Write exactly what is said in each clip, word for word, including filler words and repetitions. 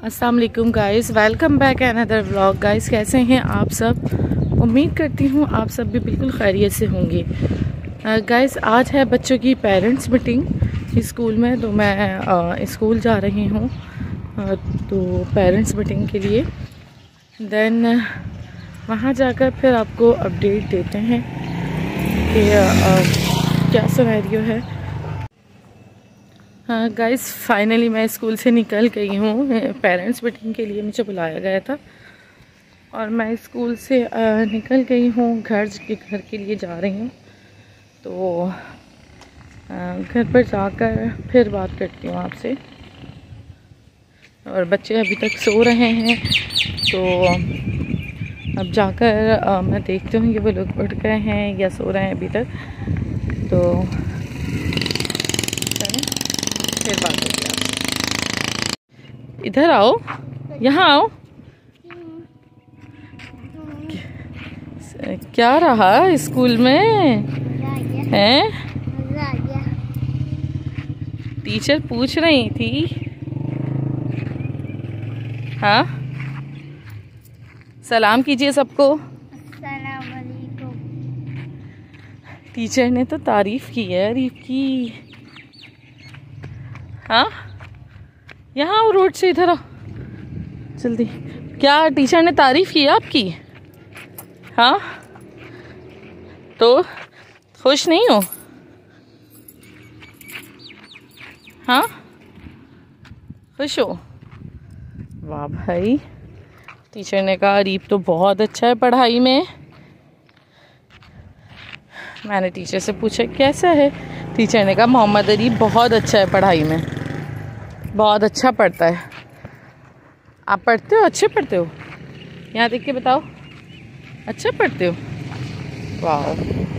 अस्सलाम वालेकुम guys, welcome back another vlog. Guys कैसे हैं आप सब? उम्मीद करती हूँ आप सब भी बिल्कुल खैरियत से होंगे। गाइस uh, आज है बच्चों की पेरेंट्स मीटिंग स्कूल में, तो मैं स्कूल uh, जा रही हूँ uh, तो पेरेंट्स मीटिंग के लिए। देन uh, वहाँ जाकर फिर आपको अपडेट देते हैं कि uh, क्या सिनेरियो है। हाँ गाइस, फाइनली मैं स्कूल से निकल गई हूँ। पेरेंट्स मीटिंग के लिए मुझे बुलाया गया था और मैं स्कूल से निकल गई हूँ। घर के घर के लिए जा रही हूँ, तो घर पर जाकर फिर बात करती हूँ आपसे। और बच्चे अभी तक सो रहे हैं, तो अब जाकर मैं देखती हूँ कि वो लोग उठ गए हैं या सो रहे हैं अभी तक। तो फिर बात होगी आपसे। इधर आओ, यहाँ आओ। क्या रहा स्कूल में हैं? टीचर पूछ रही थी। हाँ, सलाम कीजिए सबको। अस्सलाम वालेकुम। टीचर ने तो तारीफ की है अरीफ की। हाँ, यहाँ आओ, रोड से इधर आओ जल्दी। क्या टीचर ने तारीफ की आपकी? हाँ, तो खुश नहीं हो? हाँ, खुश हो? वाह भाई, टीचर ने कहा अरीफ तो बहुत अच्छा है पढ़ाई में। मैंने टीचर से पूछा कैसा है? टीचर ने कहा मोहम्मद अरीफ बहुत अच्छा है पढ़ाई में, बहुत अच्छा पढ़ता है। आप पढ़ते हो? अच्छे पढ़ते हो? यहाँ देख के बताओ, अच्छा पढ़ते हो? वाह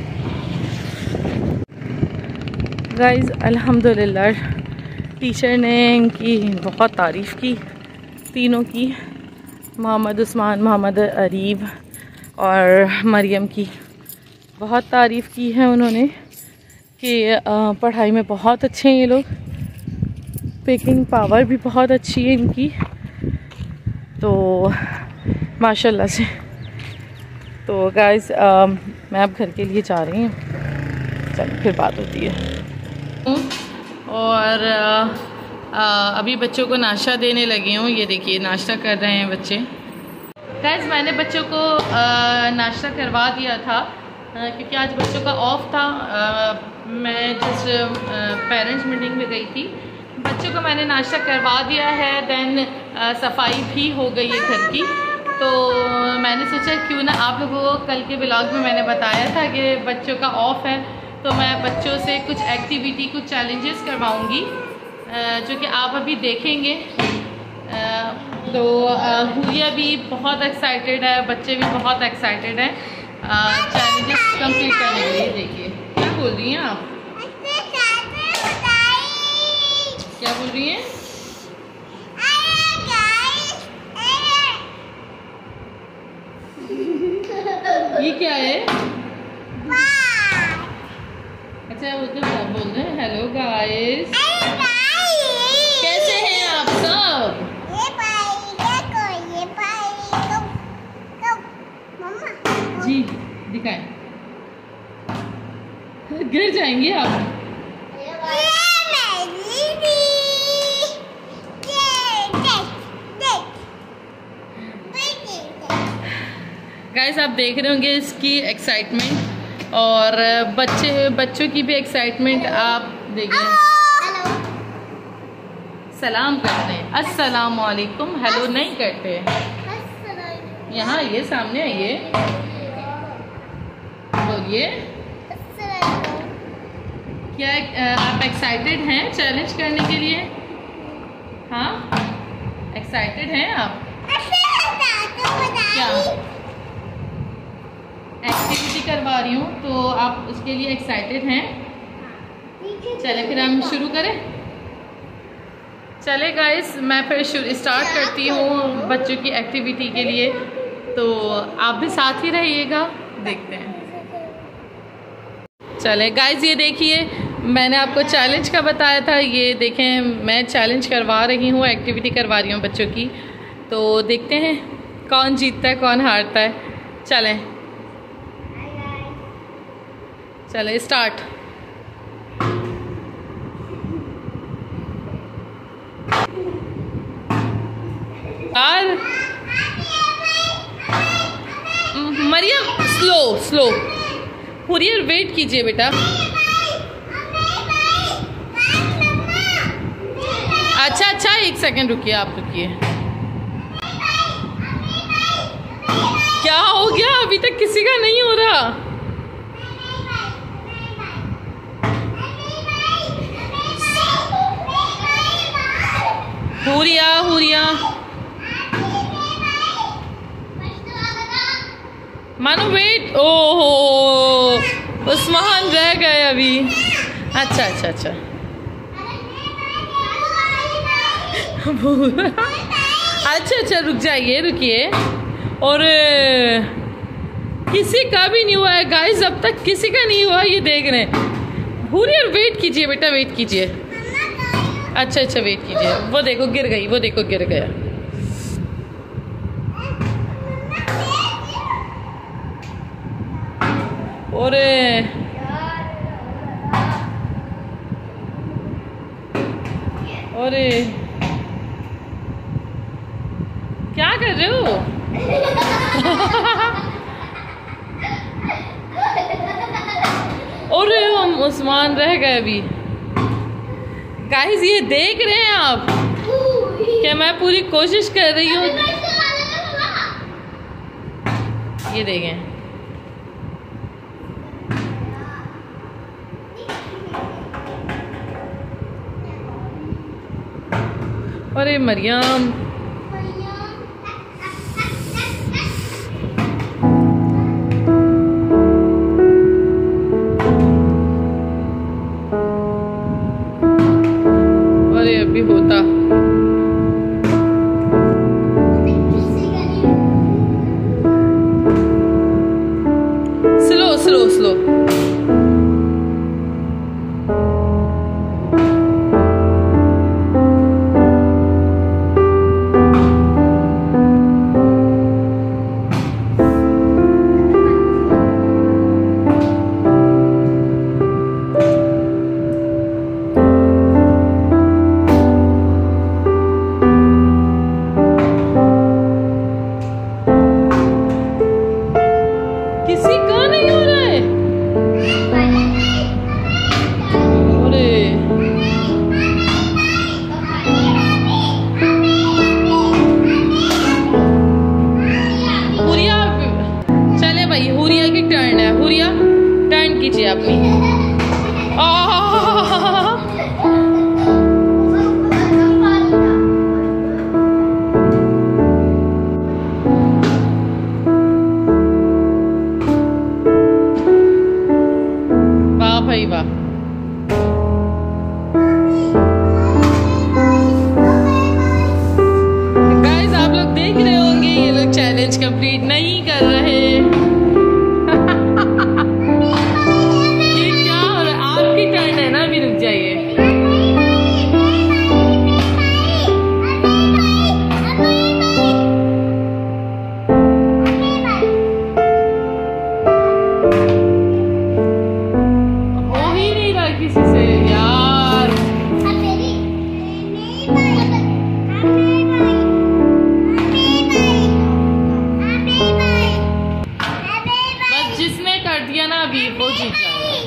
गाइस, अल्हम्दुलिल्लाह टीचर ने इनकी बहुत तारीफ़ की, तीनों की, मोहम्मद उस्मान, मोहम्मद अरीब और मरियम की बहुत तारीफ़ की है उन्होंने कि पढ़ाई में बहुत अच्छे हैं ये लोग। स्पीकिंग पावर भी बहुत अच्छी है इनकी, तो माशाल्लाह से। तो गाइस मैं अब घर के लिए जा रही हूँ, चलो फिर बात होती है। और आ, आ, अभी बच्चों को नाश्ता देने लगी हूँ। ये देखिए नाश्ता कर रहे हैं बच्चे। गाइस मैंने बच्चों को नाश्ता करवा दिया था क्योंकि आज बच्चों का ऑफ था। आ, मैं जिस पेरेंट्स मीटिंग में गई थी, बच्चों को मैंने नाश्ता करवा दिया है। देन सफाई भी हो गई है घर की। तो मैंने सोचा क्यों ना आप लोगों को, कल के ब्लॉग में मैंने बताया था कि बच्चों का ऑफ है, तो मैं बच्चों से कुछ एक्टिविटी, कुछ चैलेंजेस करवाऊंगी जो कि आप अभी देखेंगे। तो हुलिया भी बहुत एक्साइटेड है, बच्चे भी बहुत एक्साइटेड हैं चैलेंजेस कंप्लीट करने के लिए। देखिए क्या बोल रही हैं आप? क्या बोल रही हैं? ये क्या है? अच्छा वो तो सब बोल रहे हैं हेलो गाइस। कैसे हैं आप सब? जी दिखाएं, गिर जाएंगे आप। गाइस आप देख रहे होंगे इसकी एक्साइटमेंट, और बच्चे बच्चों की भी एक्साइटमेंट आप देख रहे हैं। सलाम करते हैं, अस्सलाम वालेकुम, हेलो नहीं करते हैं। यहाँ आइए, सामने आइए, बोलिए क्या आप एक्साइटेड हैं चैलेंज करने के लिए? हाँ, एक्साइटेड हैं आप? क्या एक्टिविटी करवा रही हूँ, तो आप उसके लिए एक्साइटेड हैं? चले फिर हम शुरू करें। चले गाइस, मैं फिर शुरू स्टार्ट करती हूँ बच्चों की एक्टिविटी के लिए, तो आप भी साथ ही रहिएगा, देखते हैं। चले गाइस, ये देखिए मैंने आपको चैलेंज का बताया था, ये देखें मैं चैलेंज करवा रही हूँ, एक्टिविटी करवा रही हूँ बच्चों की। तो देखते हैं कौन जीतता है कौन हारता है। चलें चलें स्टार्ट। यार मरियम स्लो स्लो, हुरियर वेट कीजिए बेटा। अच्छा अच्छा एक सेकंड रुकिए, आप रुकिए। क्या हो गया? अभी तक किसी का नहीं हो रहा। हुरिया हुरिया मानो वेट। ओहो उस्मान रह गए अभी। अच्छा अच्छा अच्छा अच्छा अच्छा रुक जाइए, रुकिए। और किसी का भी नहीं हुआ है गाइस, अब तक किसी का नहीं हुआ, ये देख रहे हैं। हुरियर वेट कीजिए बेटा, वेट कीजिए। अच्छा अच्छा वेट कीजिए। वो देखो गिर गई, वो देखो गिर गया। और और क्या कर रहे हो? और हम उस्मान रह गए अभी। गाइस ये देख रहे हैं आप कि मैं पूरी कोशिश कर रही हूँ। ये देखें अरे मरियम अरे अभी होता। स्लो स्लो स्लो कीजिए अपनी। वाह भाई वाह। गाइस आप लोग देख रहे होंगे ये लोग चैलेंज कंप्लीट नहीं कर रहे। अभी वो जीत जाएगा।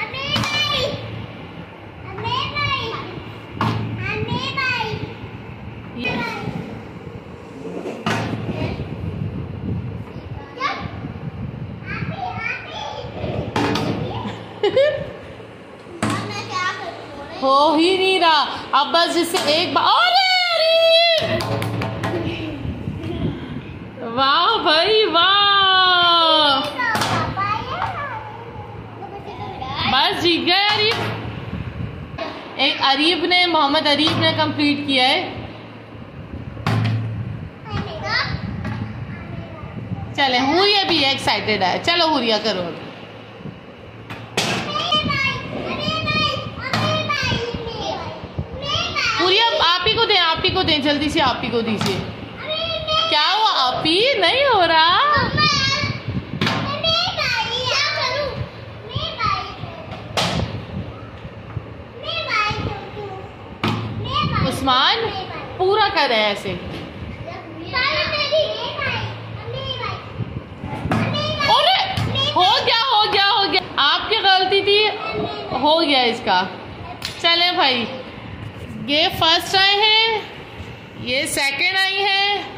हो ही नहीं रहा अब, बस जिससे एक बार। अरे वाह भाई वाह, बस जीत गए अरीब। एक अरीब ने, मोहम्मद अरीब ने कंप्लीट किया है। चले हुरिया भी एक्साइटेड है, चलो हुरिया करो। दें, जल्दी से आपी को दीजिए। क्या हुआ आपी? नहीं हो रहा। उस्मान पूरा कर रहे हैं ऐसे। अरे हो गया हो गया हो गया, आपकी गलती थी, हो गया इसका। चले भाई, ये फर्स्ट आए हैं, ये सेकंड आई है।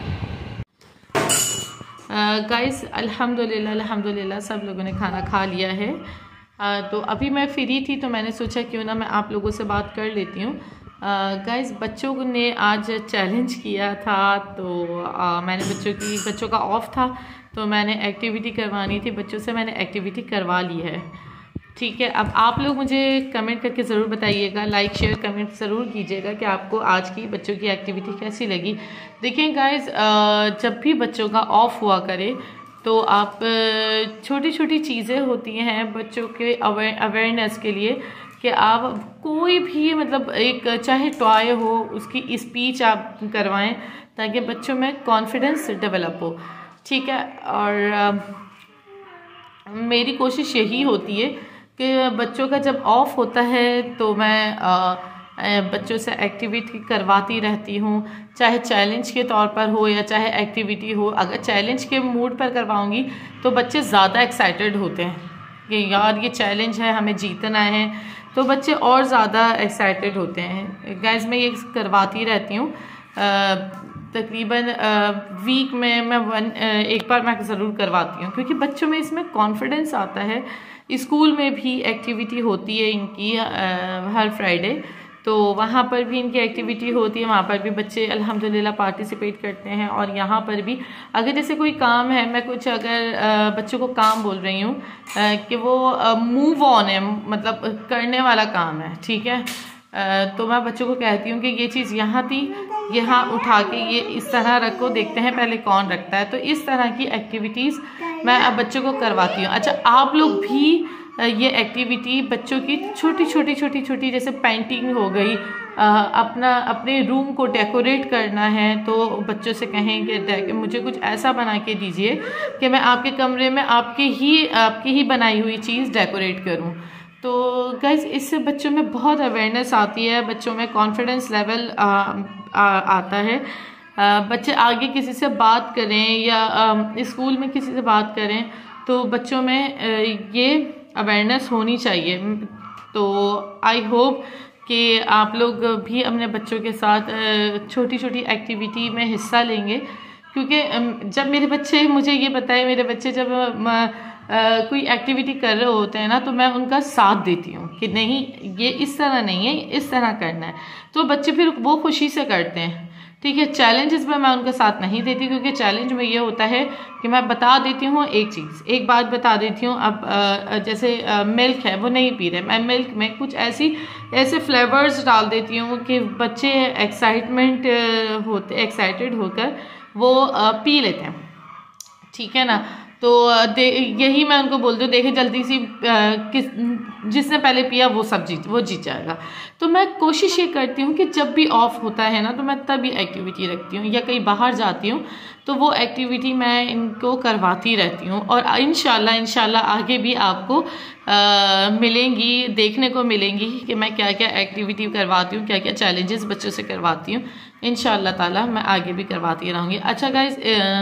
गाइस अल्हम्दुलिल्लाह अल्हम्दुलिल्लाह सब लोगों ने खाना खा लिया है। uh, तो अभी मैं फ्री थी तो मैंने सोचा क्यों ना मैं आप लोगों से बात कर लेती हूँ। गाइस uh, बच्चों ने आज चैलेंज किया था, तो uh, मैंने बच्चों की बच्चों का ऑफ था तो मैंने एक्टिविटी करवानी थी बच्चों से, मैंने एक्टिविटी करवा ली है। ठीक है, अब आप लोग मुझे कमेंट करके ज़रूर बताइएगा, लाइक शेयर कमेंट ज़रूर कीजिएगा कि आपको आज की बच्चों की एक्टिविटी कैसी लगी। देखिए गाइस, जब भी बच्चों का ऑफ हुआ करे तो आप छोटी छोटी चीज़ें होती हैं बच्चों के अवेयरनेस के लिए कि आप कोई भी मतलब एक चाहे टॉय हो उसकी स्पीच आप करवाएं ताकि बच्चों में कॉन्फिडेंस डेवलप हो। ठीक है, और आ, मेरी कोशिश यही होती है कि बच्चों का जब ऑफ होता है तो मैं आ, बच्चों से एक्टिविटी करवाती रहती हूँ, चाहे चैलेंज के तौर पर हो या चाहे एक्टिविटी हो। अगर चैलेंज के मूड पर करवाऊँगी तो बच्चे ज़्यादा एक्साइटेड होते हैं कि यार ये चैलेंज है, हमें जीतना है, तो बच्चे और ज़्यादा एक्साइटेड होते हैं। गाइस मैं ये करवाती रहती हूँ, तकरीबन वीक में मैं वन एक बार मैं ज़रूर करवाती हूँ क्योंकि बच्चों में इसमें कॉन्फिडेंस आता है। स्कूल में भी एक्टिविटी होती है इनकी आ, हर फ्राइडे, तो वहाँ पर भी इनकी एक्टिविटी होती है, वहाँ पर भी बच्चे अल्हम्दुलिल्लाह पार्टिसिपेट करते हैं। और यहाँ पर भी अगर जैसे कोई काम है, मैं कुछ अगर आ, बच्चों को काम बोल रही हूँ कि वो मूव ऑन है, मतलब करने वाला काम है, ठीक है, आ, तो मैं बच्चों को कहती हूँ कि ये चीज़ यहाँ थी, यहाँ उठा के ये इस तरह रखो, देखते हैं पहले कौन रखता है। तो इस तरह की एक्टिविटीज़ मैं अब बच्चों को करवाती हूँ। अच्छा, आप लोग भी ये एक्टिविटी बच्चों की छोटी छोटी छोटी छोटी जैसे पेंटिंग हो गई, आ, अपना अपने रूम को डेकोरेट करना है तो बच्चों से कहें कि मुझे कुछ ऐसा बना के दीजिए कि मैं आपके कमरे में आपकी ही आपकी ही बनाई हुई चीज़ डेकोरेट करूँ। तो गाइस इससे बच्चों में बहुत अवेयरनेस आती है, बच्चों में कॉन्फिडेंस लेवल आ, आ, आता है। आ, बच्चे आगे किसी से बात करें या आ, स्कूल में किसी से बात करें तो बच्चों में आ, ये अवेयरनेस होनी चाहिए। तो आई होप कि आप लोग भी अपने बच्चों के साथ छोटी छोटी एक्टिविटी में हिस्सा लेंगे, क्योंकि जब मेरे बच्चे मुझे ये बताए, मेरे बच्चे जब Uh, कोई एक्टिविटी कर रहे होते हैं ना तो मैं उनका साथ देती हूँ कि नहीं ये इस तरह नहीं है, इस तरह करना है, तो बच्चे फिर वो खुशी से करते हैं। ठीक है, चैलेंजेस में मैं उनका साथ नहीं देती क्योंकि चैलेंज में ये होता है कि मैं बता देती हूँ एक चीज़, एक बात बता देती हूँ। अब आ, जैसे आ, मिल्क है वो नहीं पी रहे, मैं मिल्क में कुछ ऐसी ऐसे फ्लेवर्स डाल देती हूँ कि बच्चे एक्साइटमेंट होते एक्साइटेड होकर वो आ, पी लेते हैं। ठीक है ना, तो यही मैं उनको बोलती हूँ, देखे जल्दी सी किस जिसने पहले पिया वो सब जीत वो जीत जाएगा। तो मैं कोशिश ये करती हूँ कि जब भी ऑफ होता है ना तो मैं तभी एक्टिविटी रखती हूँ, या कहीं बाहर जाती हूँ तो वो एक्टिविटी मैं इनको करवाती रहती हूँ। और इंशाल्लाह इंशाल्लाह आगे भी आपको आ, मिलेंगी, देखने को मिलेंगी कि मैं क्या क्या एक्टिविटी करवाती हूँ, क्या क्या चैलेंजेस बच्चों से करवाती हूँ। इंशाल्लाह ताला मैं आगे भी करवाती रहूँगी। अच्छा गाइस,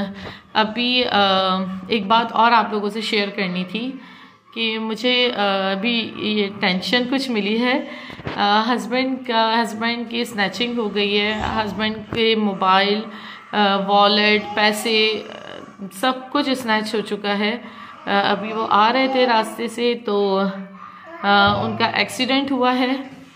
अभी एक बात और आप लोगों से शेयर करनी थी कि मुझे अभी ये टेंशन कुछ मिली है। हस्बैंड का हस्बैंड की स्नैचिंग हो गई है, हस्बैंड के मोबाइल, वॉलेट, पैसे सब कुछ स्नैच हो चुका है। अभी वो आ रहे थे रास्ते से तो उनका एक्सीडेंट हुआ है।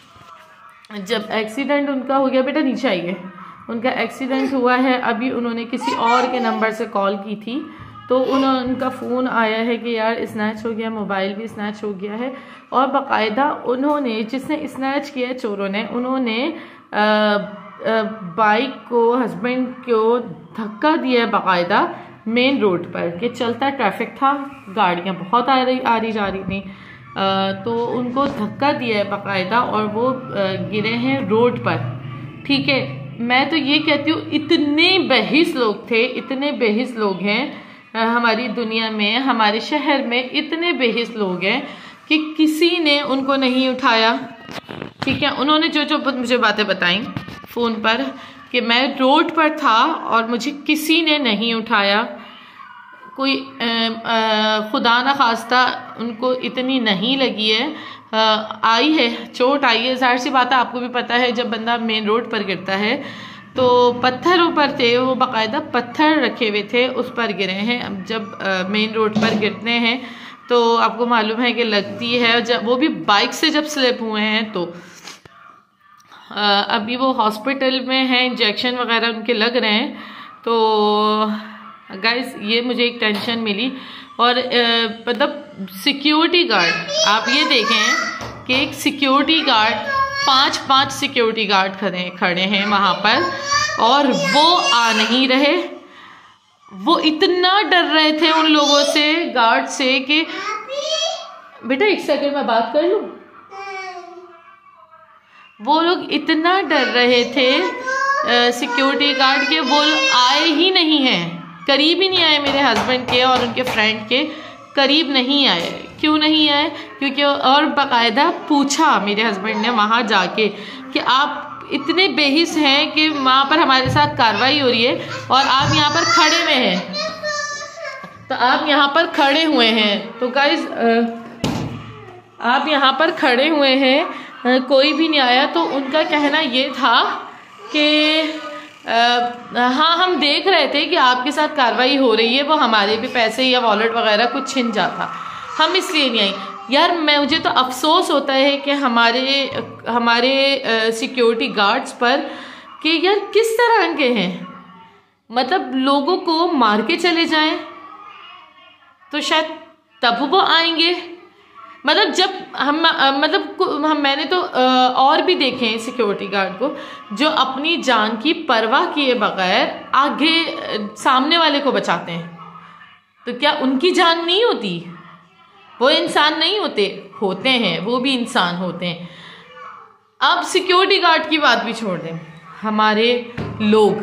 जब एक्सीडेंट उनका हो गया, बेटा नीचे आइए, उनका एक्सीडेंट हुआ है। अभी उन्होंने किसी और के नंबर से कॉल की थी तो उन्होंने उनका फ़ोन आया है कि यार स्नैच हो गया, मोबाइल भी स्नैच हो गया है। और बाकायदा उन्होंने, जिसने स्नैच किया चोरों ने, उन्होंने आ, आ, बाइक को, हस्बैंड को धक्का दिया बाकायदा मेन रोड पर कि चलता ट्रैफिक था, गाड़ियाँ बहुत आ रही आ रही जा रही थी, तो उनको धक्का दिया है बाकायदा और वो गिरे हैं रोड पर। ठीक है, मैं तो ये कहती हूँ इतने बेहिस लोग थे, इतने बेहिस लोग हैं हमारी दुनिया में, हमारे शहर में इतने बेहिस लोग हैं कि किसी ने उनको नहीं उठाया। ठीक है, उन्होंने जो जो मुझे बातें बताई फ़ोन पर कि मैं रोड पर था और मुझे किसी ने नहीं उठाया, कोई आ, आ, खुदा न खास्ता उनको इतनी नहीं लगी है, आ, आई है चोट आई है। ज़ाहिर सी बात है, आपको भी पता है जब बंदा मेन रोड पर गिरता है तो पत्थर ऊपर थे, वो बाकायदा पत्थर रखे हुए थे उस पर गिरे हैं। अब जब मेन रोड पर गिरते हैं तो आपको मालूम है कि लगती है, जब वो भी बाइक से जब स्लिप हुए हैं तो आ, अभी वो हॉस्पिटल में हैं, इंजेक्शन वगैरह उनके लग रहे हैं। तो गाइस ये मुझे एक टेंशन मिली। और मतलब सिक्योरिटी गार्ड, आप ये देखें कि एक सिक्योरिटी गार्ड, पांच पांच सिक्योरिटी गार्ड खड़े खड़े हैं वहाँ पर और वो आ नहीं रहे। वो इतना डर रहे थे उन लोगों से, गार्ड से, कि बेटा एक सेकंड में बात कर लूँ। वो लोग इतना डर रहे थे सिक्योरिटी गार्ड के, वो आए ही नहीं हैं, करीब ही नहीं आए मेरे हस्बैंड के और उनके फ्रेंड के करीब नहीं आए। क्यों नहीं आए? क्योंकि और बाकायदा पूछा मेरे हस्बैंड ने वहाँ जाके कि आप इतने बेहिस हैं कि वहाँ पर हमारे साथ कार्रवाई हो रही है और आप यहाँ पर खड़े हुए हैं, तो आप यहाँ पर खड़े हुए हैं तो गाइस आप यहाँ पर खड़े हुए हैं, कोई भी नहीं आया। तो उनका कहना ये था कि हाँ हम देख रहे थे कि आपके साथ कार्रवाई हो रही है, वो हमारे भी पैसे या वॉलेट वगैरह कुछ छिन जाता, हम इसलिए नहीं आई। यार मैं मुझे तो अफसोस होता है कि हमारे हमारे सिक्योरिटी गार्ड्स पर कि यार किस तरह के हैं, मतलब लोगों को मार के चले जाएं तो शायद तब वो आएंगे। मतलब जब हम मतलब हम मैंने तो और भी देखे हैं सिक्योरिटी गार्ड को जो अपनी जान की परवाह किए बगैर आगे सामने वाले को बचाते हैं। तो क्या उनकी जान नहीं होती? वो इंसान नहीं होते? होते हैं, वो भी इंसान होते हैं। अब सिक्योरिटी गार्ड की बात भी छोड़ दें, हमारे लोग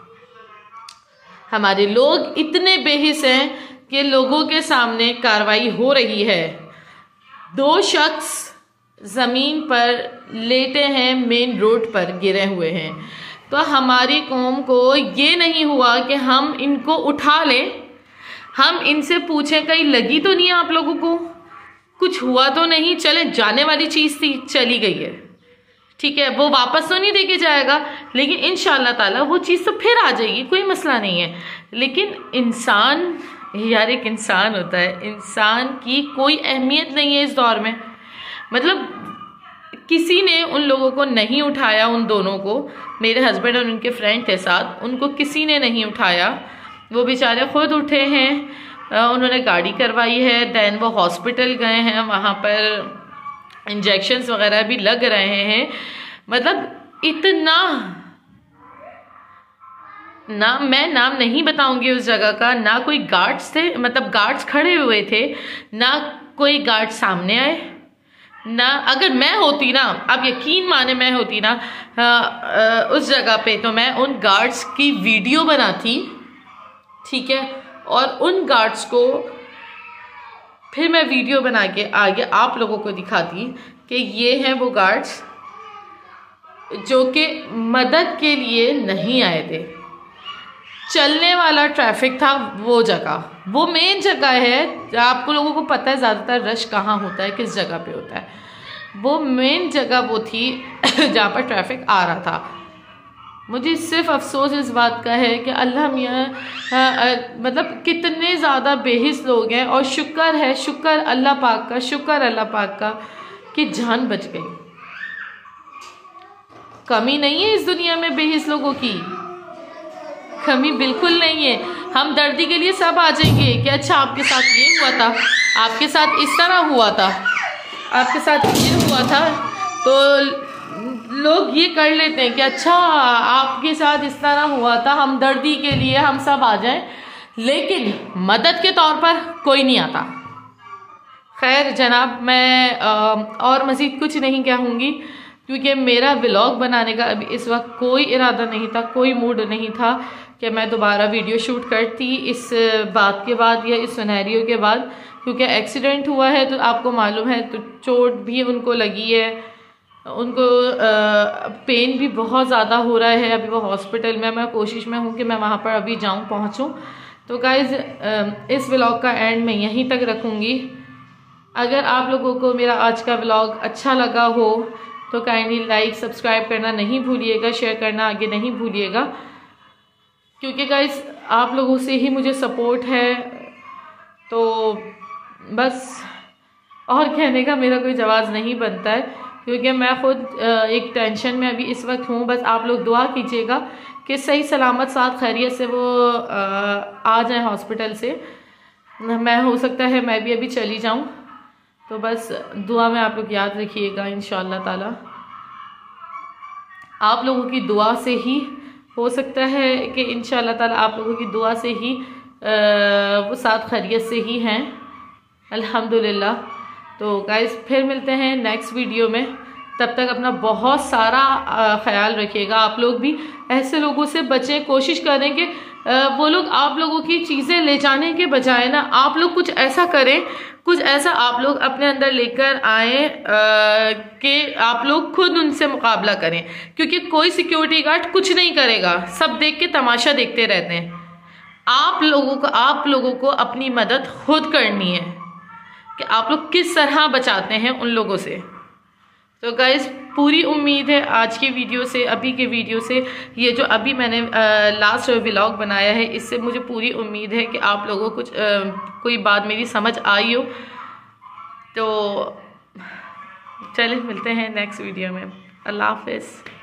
हमारे लोग इतने बेहिस हैं कि लोगों के सामने कार्रवाई हो रही है, दो शख्स ज़मीन पर लेटे हैं, मेन रोड पर गिरे हुए हैं, तो हमारी कौम को ये नहीं हुआ कि हम इनको उठा लें, हम इनसे पूछें कहीं लगी तो नहीं आप लोगों को, कुछ हुआ तो नहीं, चले जाने वाली चीज़ थी चली गई है, ठीक है, वो वापस तो नहीं देके जाएगा, लेकिन इंशाअल्लाह ताला वो चीज़ तो फिर आ जाएगी, कोई मसला नहीं है। लेकिन इंसान यार एक इंसान होता है, इंसान की कोई अहमियत नहीं है इस दौर में। मतलब किसी ने उन लोगों को नहीं उठाया, उन दोनों को, मेरे हस्बैंड और उनके फ्रेंड के साथ, उनको किसी ने नहीं उठाया। वो बेचारे खुद उठे हैं, उन्होंने गाड़ी करवाई है, दैन वो हॉस्पिटल गए हैं, वहाँ पर इंजेक्शन्स वगैरह भी लग रहे हैं। मतलब इतना ना, मैं नाम नहीं बताऊंगी उस जगह का, ना कोई गार्ड्स थे, मतलब गार्ड्स खड़े हुए थे, ना कोई गार्ड सामने आए, ना अगर मैं होती ना, आप यकीन माने मैं होती ना आ, आ, उस जगह पे, तो मैं उन गार्ड्स की वीडियो बनाती, ठीक है, और उन गार्ड्स को फिर मैं वीडियो बना के आगे आप लोगों को दिखाती कि ये हैं वो गार्ड्स जो कि मदद के लिए नहीं आए थे। चलने वाला ट्रैफिक था वो जगह, वो मेन जगह है, आपको लोगों को पता है ज़्यादातर रश कहाँ होता है, किस जगह पे होता है, वो मेन जगह वो थी जहाँ पर ट्रैफिक आ रहा था। मुझे सिर्फ अफसोस इस बात का है कि अल्लाह मियाँ मतलब कितने ज़्यादा बेहिस लोग हैं, और शुक्र है, शुक्र अल्लाह पाक का, शुक्र अल्लाह पाक का कि जान बच गई। कमी नहीं है इस दुनिया में बेहिस लोगों की, कमी बिल्कुल नहीं है। हम दर्दी के लिए सब आ जाएंगे कि अच्छा आपके साथ ये हुआ था, आपके साथ इस तरह हुआ था, आपके साथ ये हुआ था, तो लोग ये कर लेते हैं कि अच्छा आपके साथ इस तरह हुआ था, हम दर्दी के लिए हम सब आ जाएं, लेकिन मदद के तौर पर कोई नहीं आता। खैर जनाब, मैं आ, और मज़ीद कुछ नहीं कहूँगी, क्योंकि मेरा व्लॉग बनाने का अभी इस वक्त कोई इरादा नहीं था, कोई मूड नहीं था कि मैं दोबारा वीडियो शूट करती इस बात के बाद या इस सिनेरियो के बाद, क्योंकि एक्सीडेंट हुआ है तो आपको मालूम है, तो चोट भी उनको लगी है, उनको आ, पेन भी बहुत ज़्यादा हो रहा है। अभी वो हॉस्पिटल में, मैं कोशिश में हूँ कि मैं वहाँ पर अभी जाऊँ, पहुँचूँ। तो गाइज़ इस व्लॉग का एंड मैं यहीं तक रखूँगी। अगर आप लोगों को मेरा आज का व्लॉग अच्छा लगा हो तो काइंडली लाइक सब्सक्राइब करना नहीं भूलिएगा, शेयर करना आगे नहीं भूलिएगा, क्योंकि गाइज़ आप लोगों से ही मुझे सपोर्ट है। तो बस और कहने का मेरा कोई जवाब नहीं बनता है, क्योंकि मैं खुद एक टेंशन में अभी इस वक्त हूँ। बस आप लोग दुआ कीजिएगा कि सही सलामत साथ खैरियत से वो आ जाएं हॉस्पिटल से। मैं हो सकता है मैं भी अभी चली जाऊँ, तो बस दुआ में आप लोग याद रखिएगा। इंशाअल्लाह ताला आप लोगों की दुआ से ही हो सकता है कि इंशाअल्लाह ताला आप लोगों की दुआ से ही आ, वो साथ खैरियत से ही हैं, अल्हम्दुलिल्लाह। तो गाइस फिर मिलते हैं नेक्स्ट वीडियो में, तब तक अपना बहुत सारा ख्याल रखिएगा। आप लोग भी ऐसे लोगों से बचें, कोशिश करें कि वो लोग आप लोगों की चीज़ें ले जाने के बजाय ना आप लोग कुछ ऐसा करें, कुछ ऐसा आप लोग अपने अंदर लेकर आए कि आप लोग खुद उनसे मुकाबला करें, क्योंकि कोई सिक्योरिटी गार्ड कुछ नहीं करेगा, सब देख के तमाशा देखते रहते हैं। आप लोगों को आप लोगों को अपनी मदद खुद करनी है कि आप लोग किस तरह बचाते हैं उन लोगों से। तो गाइस पूरी उम्मीद है आज की वीडियो से, अभी के वीडियो से, ये जो अभी मैंने लास्ट व्लॉग बनाया है, इससे मुझे पूरी उम्मीद है कि आप लोगों को कुछ आ, कोई बात मेरी समझ आई हो। तो चलिए मिलते हैं नेक्स्ट वीडियो में। अल्लाह हाफ़िज़।